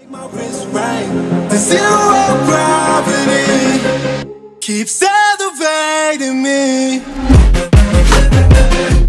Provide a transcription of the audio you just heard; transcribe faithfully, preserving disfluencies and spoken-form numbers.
My wrist ring, the zero gravity keeps elevating me.